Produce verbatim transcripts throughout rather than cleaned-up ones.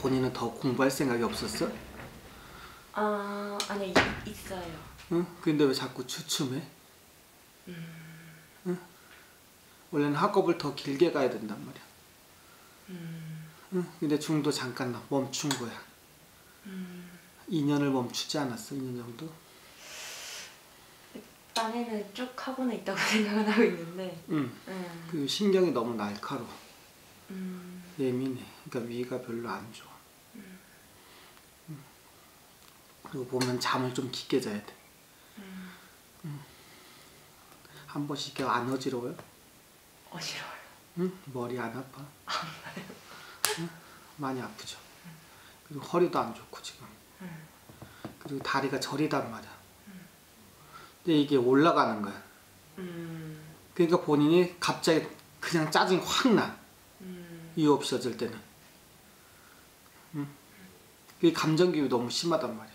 본인은 더 공부할 생각이 없었어? 아, 아니 이, 있어요. 응? 근데 왜 자꾸 주춤해? 음, 응? 원래는 학업을 더 길게 가야 된단 말이야. 음, 응? 근데 중도 잠깐 멈춘 거야. 음. 이 년을 멈추지 않았어? 이 년 정도? 딴에는 쭉 하고는 있다고 생각은 하고 있는데. 응. 음, 그 신경이 너무 날카로워. 음, 예민해. 그러니까 위가 별로 안 좋아. 음, 응. 그리고 보면 잠을 좀 깊게 자야 돼. 음. 응. 한 번씩 이렇게 안 어지러워요? 어지러워요. 응? 머리 안 아파? 응? 많이 아프죠. 그리고 허리도 안 좋고 지금. 음, 그리고 다리가 저리단 말이야. 근데 이게 올라가는 거야. 음, 그러니까 본인이 갑자기 그냥 짜증이 확 나. 음, 이유 없이 어질 때는. 응? 그게 감정기복이 너무 심하단 말이야.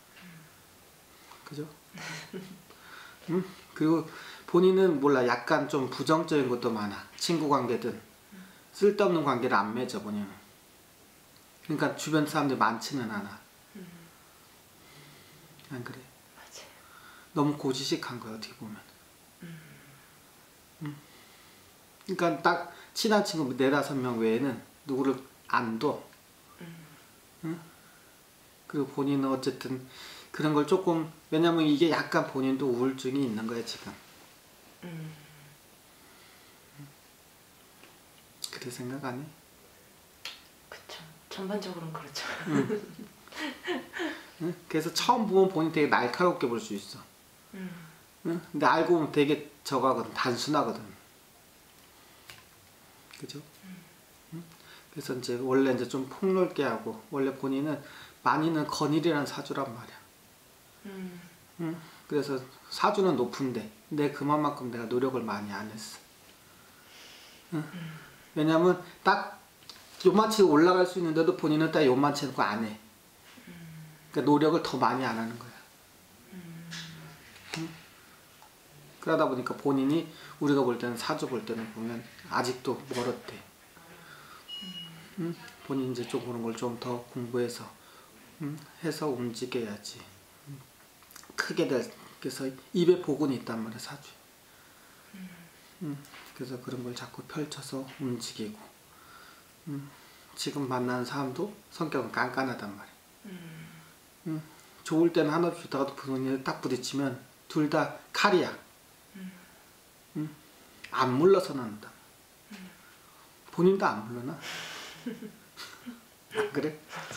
그죠? 응? 그리고 본인은 몰라 약간 좀 부정적인 것도 많아. 친구 관계든 쓸데없는 관계를 안 맺어 본인은. 그러니까 주변 사람들이 많지는 않아. 음. 안 그래? 맞아요. 너무 고지식한 거야 어떻게 보면. 음, 응? 그러니까 딱 친한 친구 네다섯 명 외에는 누구를 안 둬. 음, 응? 그리고 본인은 어쨌든 그런 걸 조금, 왜냐면 이게 약간 본인도 우울증이 있는 거야 지금. 음. 그렇게 생각 안 해? 그쵸. 전반적으로는 그렇죠. 응. 응? 그래서 처음 보면 본인 되게 날카롭게 볼 수 있어. 음, 응? 근데 알고 보면 되게 저거거든. 단순하거든. 그죠? 응? 그래서 이제 원래 이제 좀 폭넓게 하고, 원래 본인은 많이는 건일이라는 사주란 말이야. 음, 응? 그래서 사주는 높은데 내 그만큼 내가 노력을 많이 안 했어. 응? 왜냐면 딱 요만치 올라갈 수 있는데도 본인은 딱 요만치 놓고 안 해. 그러니까 노력을 더 많이 안 하는 거야. 응? 그러다 보니까 본인이 우리가 볼 때는 사주 볼 때는 보면 아직도 멀었대. 응? 본인 이제 좀 그런 걸 좀 더 공부해서 응? 해서 움직여야지. 응? 크게 될, 그래서 입에 복운이 있단 말이야 사주에. 응? 그래서 그런 걸 자꾸 펼쳐서 움직이고. 응? 지금 만나는 사람도 성격은 깐깐하단 말이야. 음, 응? 좋을 때는 하나 좋다가도 본인이 딱 부딪히면 둘 다 칼이야. 음. 응? 안 물러서는 한다. 본인도 안 물러나? 안 그래?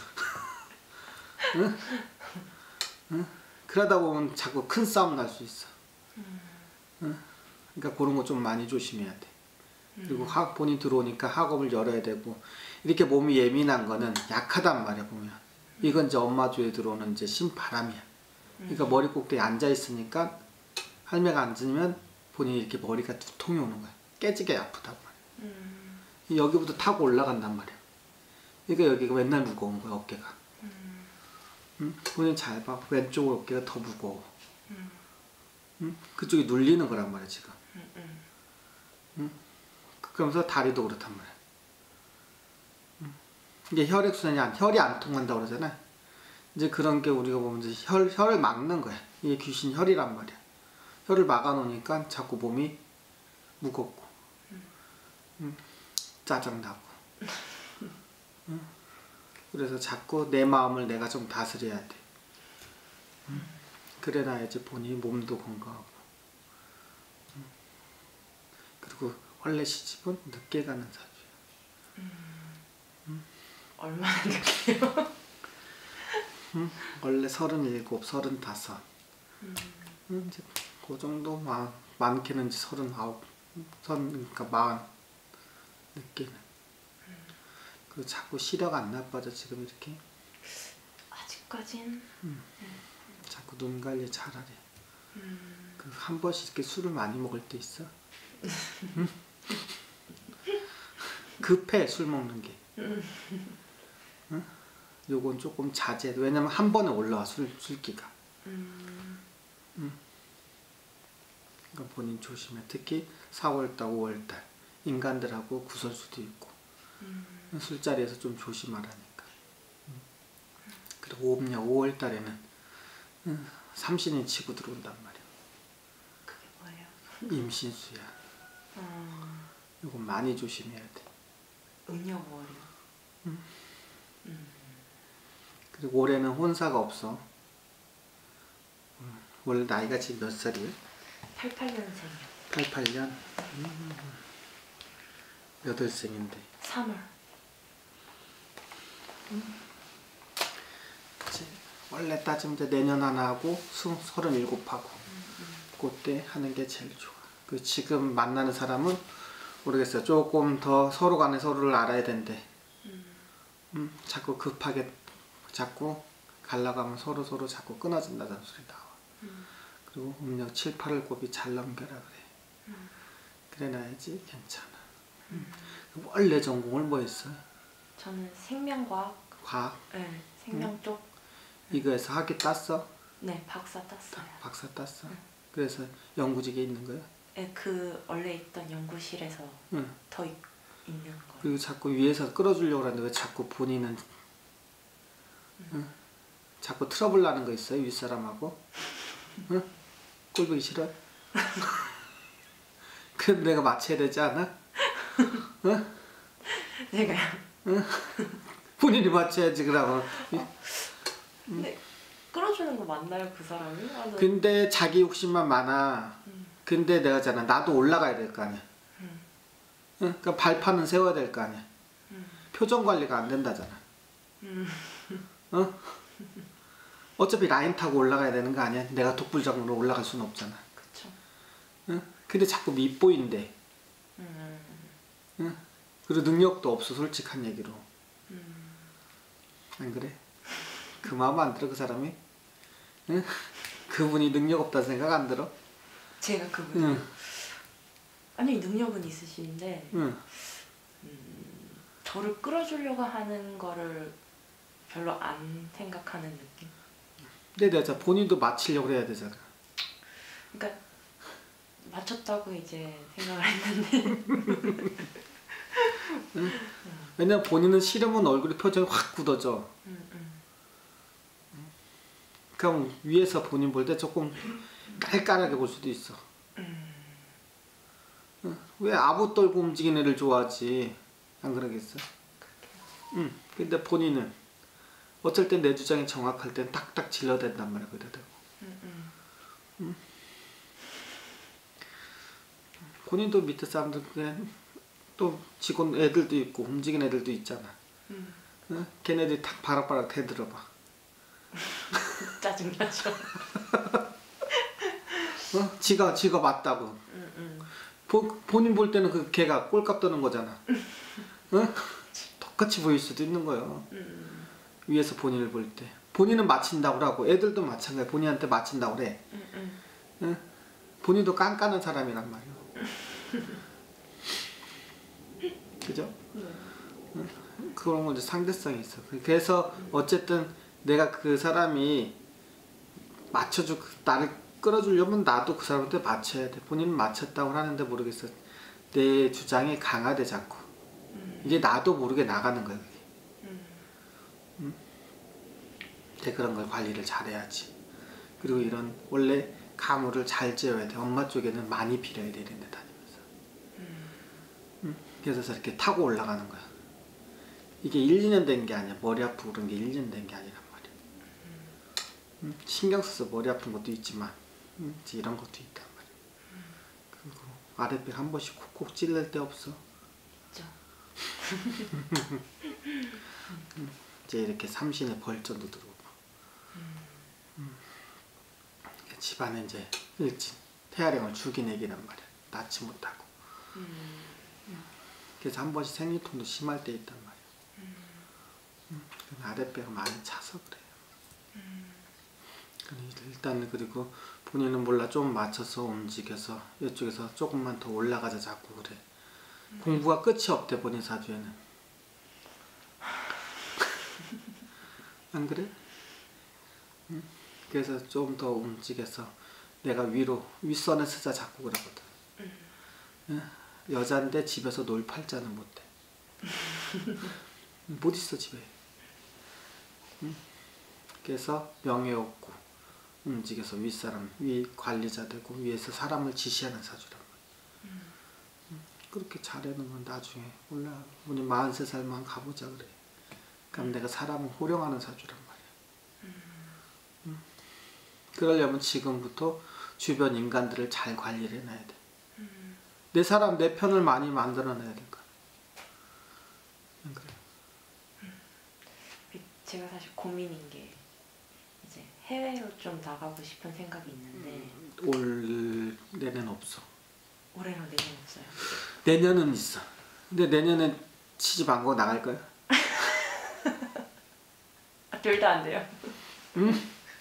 응? 응? 그러다 보면 자꾸 큰 싸움 날 수 있어. 응? 그러니까 그런 거 좀 많이 조심해야 돼. 그리고 학, 본인 들어오니까 학업을 열어야 되고, 이렇게 몸이 예민한 거는 약하단 말이야 보면. 이건 이제 엄마 주에 들어오는 이제 신바람이야. 그러니까 머리 꼭대기에 앉아 있으니까 할매가 앉으면 본인이 이렇게 머리가 두통이 오는 거야. 깨지게 아프단 말이야. 음, 여기부터 타고 올라간단 말이야. 그러니까 여기가 맨날 무거운 거야 어깨가. 음, 응? 본인 잘 봐. 왼쪽 어깨가 더 무거워. 음, 응? 그쪽이 눌리는 거란 말이야 지금. 음, 음. 응? 그러면서 다리도 그렇단 말이야. 응? 이게 혈액순환이 안, 혈이 안 통한다고 그러잖아. 이제 그런 게 우리가 보면 이제 혈, 혈을 막는 거야. 이게 귀신 혈이란 말이야. 혈을 막아놓으니까 자꾸 몸이 무겁고, 응? 짜증나고. 응? 그래서 자꾸 내 마음을 내가 좀 다스려야 돼. 응? 그래놔야지 본인이 몸도 건강하고. 응? 그리고 원래 시집은 늦게 가는 사주야. 얼마나 늦게요? 응? 원래 서른일곱, 서른다섯. 음, 응? 이제 그 정도 마, 많게는 이제 서른아홉, 선 그러니까 마흔 늦게는. 그 자꾸 시력 안 나빠져 지금 이렇게. 아직까진. 응. 자꾸 눈 관리 잘하래. 음, 그 한 번씩 이렇게 술을 많이 먹을 때 있어. 응? 급해 술 먹는 게. 응? 요건 조금 자제. 왜냐면 한 번에 올라와 술 술기가. 음, 응? 그러니까 본인 조심해. 특히 사월달, 오월달 인간들하고 구설수도 있고 음, 술자리에서 좀 조심하라니까. 또 오음력 오월 달에는 응, 삼신이 치고 들어온단 말이야. 그게 뭐예요? 임신수야. 음, 이거 많이 조심해야 돼. 음력 오월이요. 음. 음. 그리고 올해는 혼사가 없어. 음, 원래 나이가 지금 몇 살이에요? 팔십팔 년생이요. 팔십팔 년? 음, 여덟생인데. 삼월. 그치. 원래 따지면 이제 내년 하나 하고 수, 서른일곱 하고 그때 하는 게 제일 좋아. 그 지금 만나는 사람은 모르겠어요. 조금 더 서로 간에 서로를 알아야 된대. 음. 음, 자꾸 급하게 자꾸 갈라가면 서로 서로 자꾸 끊어진다는 소리 나와. 음. 그리고 음력 칠, 팔월 곱이 잘 넘겨라 그래. 음. 그래놔야지 괜찮아. 음. 원래 전공을 뭐 했어요? 저는 생명과학. 과학? 네, 생명 쪽. 이거에서 학위 땄어? 네, 박사 땄어요. 박사 땄어? 응. 그래서 연구직에 있는 거야? 네, 그 원래 있던 연구실에서 응. 더 있, 있는 거예요. 그리고 자꾸 위에서 끌어주려고 하는데 왜 자꾸 본인은 응? 자꾸 트러블 나는 거 있어요? 윗사람하고? 응? 꼴보기 싫어? 그럼 내가 맞춰야 되지 않아? 응? 제가요. 응? 본인이 맞춰야지 그러면. 근데 끌어주는 거 맞나요, 그 사람이? 아, 나- 근데 자기 욕심만 많아. 음. 근데 내가 잖아 나도 올라가야 될 거 아니야. 음. 응? 그러니까 발판은 세워야 될 거 아니야. 음. 표정 관리가 안 된다잖아. 음. 어? 어차피 라인 타고 올라가야 되는 거 아니야? 내가 독불장으로 올라갈 수는 없잖아. 그쵸. 응? 근데 자꾸 밉보인대. 음. 응? 그리고 능력도 없어, 솔직한 얘기로. 음. 안 그래? 그 마음 안 들어, 그 사람이? 응? 그분이 능력 없다는 생각 안 들어? 제가 그분. 응. 아니, 능력은 있으신데 응. 음, 저를 끌어주려고 하는 거를 별로 안 생각하는 느낌. 근데 내가 본인도 맞추려고 해야 되잖아. 그러니까 맞췄다고 이제 생각을 했는데. 왜냐면 본인은 싫으면 얼굴에 표정이 확 굳어져. 음, 음. 그럼 위에서 본인 볼 때 조금 깔깔하게 볼 수도 있어. 음. 응? 왜 아부 떨고 움직이는 애를 좋아하지? 안 그러겠어? 응. 근데 본인은 어쩔 땐 내 주장이 정확할 땐 딱딱 질러댄단 말이야, 그래도. 음, 음. 본인도 밑에 사람들 그냥 또 직원 애들도 있고 움직이는 애들도 있잖아. 음. 응? 걔네들이 탁 바락바락 대들어봐. 짜증나죠. 어? 지가 지가 맞다고. 음, 음. 보, 본인 볼 때는 그 걔가 꼴값 떠는 거잖아. 응? 똑같이 보일 수도 있는 거예요. 음, 위에서 본인을 볼 때. 본인은 맞힌다고 하고 애들도 마찬가지야. 본인한테 맞힌다고 그래. 음, 음. 응? 본인도 깐깐한 사람이란 말이야. 그죠? 네. 그런 건 이제 상대성이 있어. 그래서 어쨌든 내가 그 사람이 맞춰주 나를 끌어주려면 나도 그 사람한테 맞춰야 돼. 본인은 맞췄다고 하는데 모르겠어. 내 주장이 강하대 자꾸. 음, 이게 나도 모르게 나가는 거야. 그게. 음. 근데 그런 걸 관리를 잘해야지. 그리고 이런 원래 가물을 잘 재워야 돼. 엄마 쪽에는 많이 빌어야 돼. 이런 데 다니면서. 음. 응? 그래서 저렇게 타고 올라가는 거야. 이게 일, 이 년 된 게 아니야. 머리 아프고 그런 게 일, 이 년 된 게 아니란 말이야. 응? 신경 써서 머리 아픈 것도 있지만 응? 이제 이런 것도 있단 말이야. 그리고 아랫배 한 번씩 콕콕 찔릴 데 없어. 있죠. 이제 이렇게 삼신의 벌전도 들어오고. 음. 집안에 이제 일진 태아령을 죽이내기란 말이야. 낳지 못하고. 음. 그래서 한 번씩 생리통도 심할 때 있단 말이야. 음. 음. 아랫배가 많이 차서 그래요. 음. 일단은 그리고 본인은 몰라 좀 맞춰서 움직여서 이쪽에서 조금만 더 올라가자 자꾸 그래. 음. 공부가 끝이 없대 본인 사주에는. 안 그래? 응? 그래서 좀 더 움직여서 내가 위로 윗선에 쓰자 자꾸 그러거든. 음. 응? 여잔데 집에서 놀 팔자는 못해. 못 있어 집에. 응? 그래서 명예 없고 움직여서 윗사람, 위 관리자 되고 위에서 사람을 지시하는 사주란 말이야. 음. 그렇게 잘하는 건 나중에 몰라. 우리 마흔세 살만 가보자 그래. 그럼 음. 내가 사람을 호령하는 사주란 말이야. 음. 음. 그러려면 지금부터 주변 인간들을 잘 관리를 해놔야 돼. 음. 내 사람, 내 편을 많이 만들어놔야 될 거야. 그래. 음. 제가 사실 고민인 게 이제 해외로 좀 나가고 싶은 생각이 있는데 음, 올 내년 없어. 올해는 내년 없어요. 내년은 있어. 근데 내년엔 시집 안 가고 나갈 거야? 아, 둘 다 안 돼요. 응?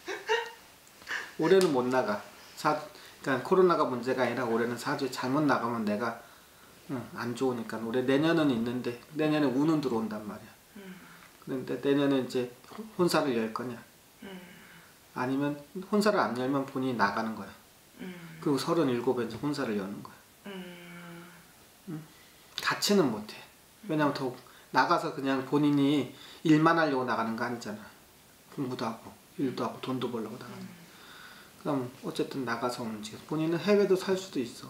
올해는 못 나가. 사, 그러니까 코로나가 문제가 아니라 올해는 사주에 잘못 나가면 내가 응, 안 좋으니까 올해 내년은 있는데 내년에 운은 들어온단 말이야. 음. 그런데 내년에 이제 혼사를 열 거냐? 음. 아니면 혼사를 안 열면 본인이 나가는 거야. 음. 그리고 서른일곱에 이제 혼사를 여는 거야. 음. 응? 같이는 못해. 왜냐면 더 나가서 그냥 본인이 일만 하려고 나가는 거 아니잖아. 공부도 하고 일도 하고 돈도 벌려고 나가는 거. 음. 그럼 어쨌든 나가서 움직여. 본인은 해외도 살 수도 있어.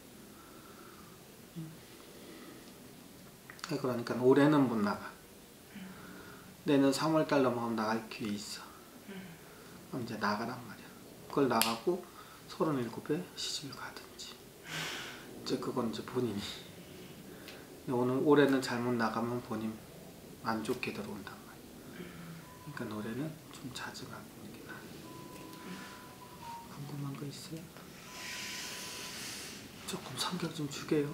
음. 그러니까 올해는 못 나가. 음. 내년 삼월달 넘어가면 나갈 기회 있어. 음. 그럼 이제 나가란 말이야. 그걸 나가고 서른일곱에 시집을 가든지. 이제 그건 이제 본인이. 오늘 올해는 잘못 나가면 본인 안 좋게 들어온단 말이야. 그러니까 올해는 좀 자주 가는 게 나아. 궁금한 거 있어요? 조금 성격 좀 주게요.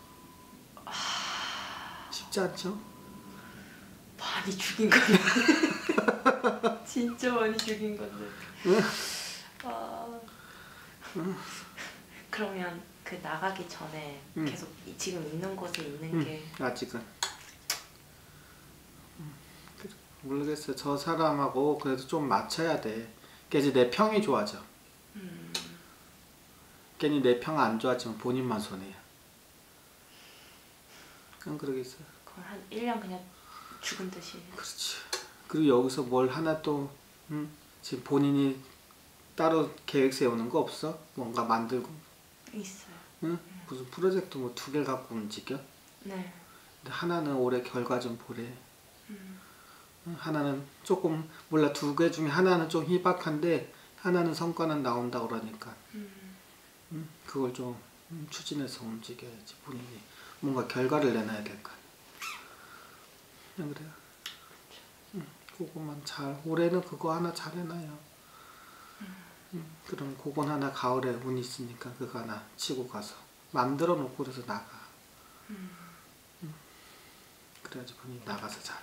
쉽지 않죠? 많이 죽인 건데. 진짜 많이 죽인 건데. 응? 아... 응. 그러면 그 나가기 전에 응. 계속 지금 있는 곳에 있는 응. 게 아직은 모르겠어요. 저 사람하고 그래도 좀 맞춰야 돼. 괜히 내 평이 좋아져. 음. 괜히 내 평 안 좋아지면 본인만 손해야. 그냥 그러겠어요. 그럼 한 일 년 그냥 죽은 듯이. 그렇지. 그리고 여기서 뭘 하나 또 음? 지금 본인이 따로 계획 세우는 거 없어? 뭔가 만들고. 있어요. 응? 음. 무슨 프로젝트 뭐 두 개 갖고 움직여? 네. 근데 하나는 올해 결과 좀 보래. 음. 하나는 조금 몰라 두 개 중에 하나는 좀 희박한데 하나는 성과는 나온다 그러니까 음. 음, 그걸 좀 음, 추진해서 움직여야지. 본인이 뭔가 결과를 내놔야 될 거 아니야. 그냥 그래요. 음, 그거만 잘 올해는 그거 하나 잘 해놔요. 음. 음, 그럼 그건 하나 가을에 운 있으니까 그거 하나 치고 가서 만들어 놓고 그래서 나가. 음. 음, 그래야지 본인이 나가서 잘해.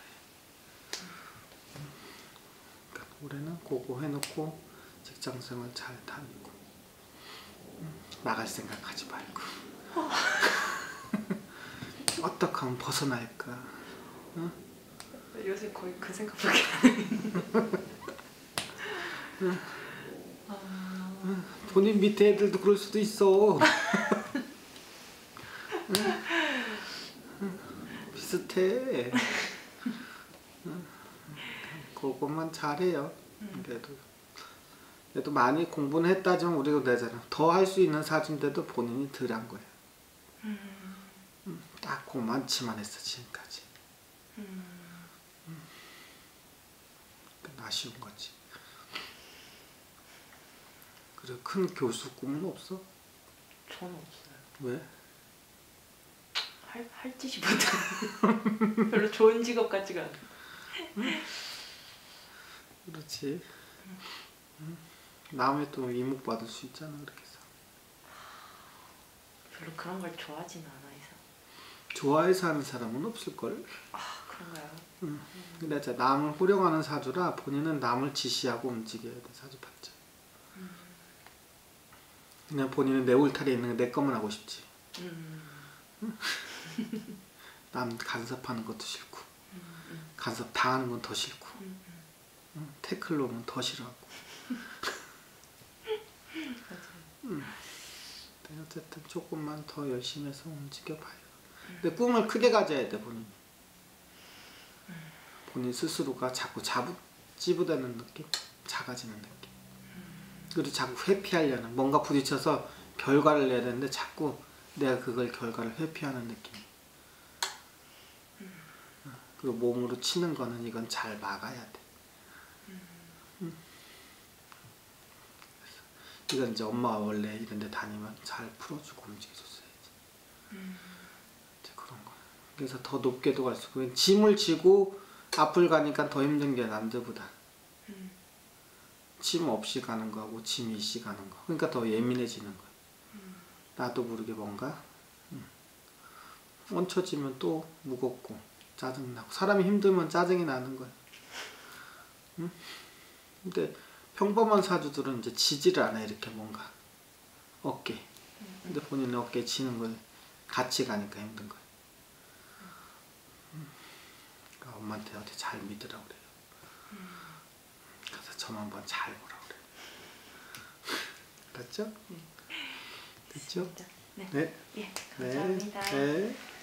그러니까 올해는 그거 해놓고 직장생활 잘 다니고 음, 나갈 생각하지 말고 어떻게 하면 벗어날까? 응? 요새 거의 그 생각밖에 안 해. 응. 아... 응. 본인 밑에 애들도 그럴 수도 있어. 응? 응. 비슷해. 응. 그것만 잘해요. 음. 그래도 그래도 많이 공부는 했다지만 우리도 내잖아. 더 할 수 있는 사주인데도 본인이 덜 한 거야. 음. 음, 딱 그만치만 했어 지금까지. 음. 음. 아쉬운 거지. 그래 큰 교수 꿈은 없어? 저는 없어요. 왜? 할, 할 짓이 못해. 별로 좋은 직업 같지가 않아. 음. 그렇지. 응. 응. 남의 또 이목 받을 수 있잖아 그렇게 해서. 별로 그런 걸 좋아하진 않아 해서. 좋아해서 하는 사람은 없을걸? 아 그런가요? 응. 음. 근데 이제 남을 호령하는 사주라 본인은 남을 지시하고 움직여야 돼 사주 팔자. 음. 그냥 본인은 내 울타리에 있는 거 내 것만 하고 싶지. 음. 응? 남 간섭하는 것도 싫고 음. 간섭 당하는 건 더 싫고 음. 응? 태클 놓으면 더 싫어하고. 음. 어쨌든 조금만 더 열심히 해서 움직여봐요. 근데 꿈을 크게 가져야 돼 본인. 본인 스스로가 자꾸 잡, 찌부되는 느낌, 작아지는 느낌. 그리고 자꾸 회피하려는, 뭔가 부딪혀서 결과를 내야 되는데 자꾸 내가 그걸 결과를 회피하는 느낌. 그리고 몸으로 치는 거는 이건 잘 막아야 돼. 음. 이건 이제 엄마가 원래 이런 데 다니면 잘 풀어주고 움직여줬어야지. 음. 이제 그런 거. 그래서 더 높게도 갈 수 있고, 짐을 지고 앞을 가니까 더 힘든 게 남자보다. 음. 짐 없이 가는 거하고 짐 있이 가는 거. 그러니까 더 예민해지는 거야. 음. 나도 모르게 뭔가 음. 얹혀지면 또 무겁고 짜증나고, 사람이 힘들면 짜증이 나는 거야. 응? 근데 평범한 사주들은 이제 지지를 않아, 이렇게 뭔가 어깨. 근데 본인은 어깨에 지는 걸 같이 가니까 힘든 거야. 음. 그러니까 엄마한테 어디 잘 믿으라고 그래요. 가서 점 한번 잘 보라고 그래. 됐죠? 됐죠? 네. 네. 예, 감사합니다. 네. 네.